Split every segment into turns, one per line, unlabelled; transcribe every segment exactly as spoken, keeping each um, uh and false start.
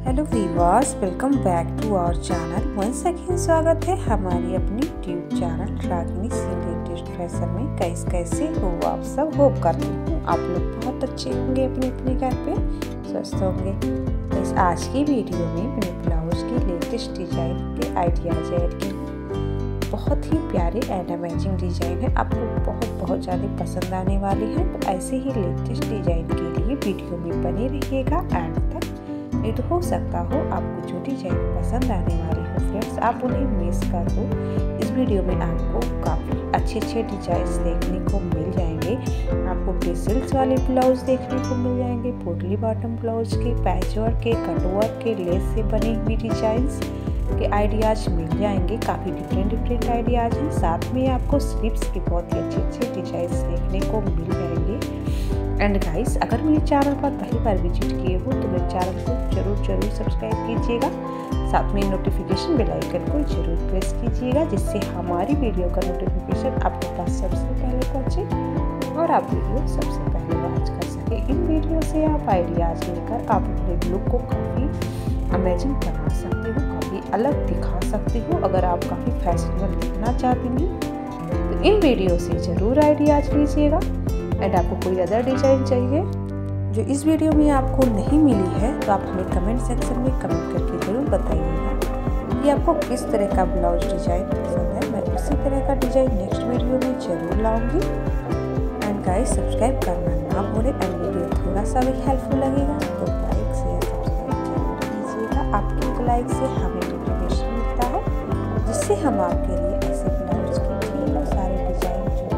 Hello viewers, welcome back to our channel. Once again स्वागत है हमारी अपनी यूट्यूब चैनल रागिनी सी लेटेस्ट फैशन में। कैसे कैसे हो आप सब? होप करती हूँ आप लोग बहुत अच्छे होंगे, अपने अपने घर पे स्वस्थ होंगे। तो इस आज की वीडियो में मैंने ब्लाउज की लेटेस्ट डिजाइन के आइडियाज ऐड किए। बहुत ही प्यारे एंड अमेजिंग डिजाइन है, आपको बहुत बहुत ज़्यादा पसंद आने वाली है। तो ऐसे ही लेटेस्ट डिजाइन के लिए वीडियो में बने रहिएगा एंड तक। ये तो हो सकता हो आपको जो डिजाइन पसंद आने वाली हो फ्रेंड्स, आप उन्हें मिस कर दो। इस वीडियो में आपको काफ़ी अच्छे अच्छे डिजाइन देखने को मिल जाएंगे। आपको बेसिल्स वाले ब्लाउज देखने को मिल जाएंगे, पोटली बॉटम ब्लाउज के, पैचवर्क के, कटवर्क के, लेस से बनी हुई डिजाइंस के आइडियाज मिल जाएंगे। काफ़ी डिफरेंट डिफरेंट आइडियाज हैं। साथ में आपको स्लीव्स के बहुत ही अच्छे अच्छे डिजाइन देखने को मिल जाएंगे। एंड गाइस, अगर मेरे चैनल पर पहली बार विजिट किए हो तो मेरे चैनल को जरूर जरूर सब्सक्राइब कीजिएगा। साथ में नोटिफिकेशन बेल आइकन को जरूर प्रेस कीजिएगा, जिससे हमारी वीडियो का नोटिफिकेशन आपके पास सबसे पहले पहुंचे और आप वीडियो सबसे पहले वॉच कर सके। इन वीडियो से आप आइडियाज लेकर आप अपने लुक को काफ़ी अमेजिंग बना सकते हो, काफ़ी अलग दिखा सकते हो। अगर आप काफ़ी फैशनेबल दिखना चाहती हैं तो इन वीडियो से ज़रूर आइडियाज लीजिएगा। एंड आपको कोई अदर डिजाइन चाहिए जो इस वीडियो में आपको नहीं मिली है तो आप हमें कमेंट सेक्शन में कमेंट करके ज़रूर बताइएगा कि आपको किस तरह का ब्लाउज डिजाइन पसंद है। मैं उसी तरह का डिजाइन नेक्स्ट वीडियो में ज़रूर लाऊंगी। एंड गाइस, सब्सक्राइब करना ना भूलें। एंड वीडियो थोड़ा सा भी हेल्पफुल लगेगा तो लाइक शेयर सब्सक्राइब जरूर कीजिएगा। आपके लाइक से हमें मोटिवेशन मिलता है, जिससे हम आपके लिए ऐसे ब्लाउज के ढेर सारे डिजाइन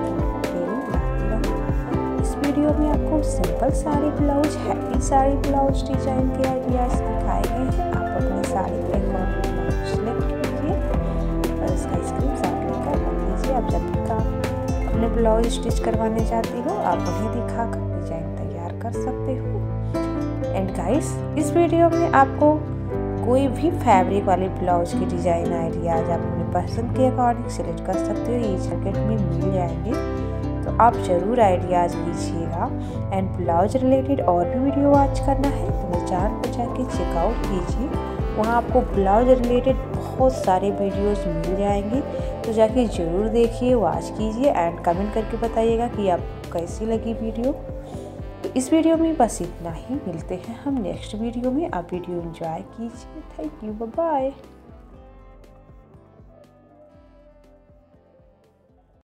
वीडियो में आपको simple sari blouse, heavy sari blouse design के आइडियाज दिखाए गए हैं। आप अपनी साड़ी पे ब्लाउज सेलेक्ट कीजिए और इसका स्क्रीनशॉट लेकर रख लीजिए। आप जब भी का अपने ब्लाउज स्टिच करवाने जाती हो आप उन्हें दिखाकर डिजाइन तैयार कर सकते हो। एंड गाइस, इस वीडियो में आपको कोई भी फैब्रिक वाले ब्लाउज के डिजाइन आइडियाज आप अपनी पसंद के अकॉर्डिंग सिलेक्ट कर सकते हो। ये जैकेट में मिल जाएंगे, तो आप ज़रूर आइडियाज़ लीजिएगा। एंड ब्लाउज रिलेटेड और भी वीडियो वॉच करना है तो मेरे चैनल को जाके चेकआउट कीजिए। वहाँ आपको ब्लाउज रिलेटेड बहुत सारे वीडियोस मिल जाएंगे, तो जाके ज़रूर देखिए, वॉच कीजिए एंड कमेंट करके बताइएगा कि आपको कैसी लगी वीडियो। तो इस वीडियो में बस इतना ही, मिलते हैं हम नेक्स्ट वीडियो में। आप वीडियो एंजॉय कीजिए। Thank you, bye bye.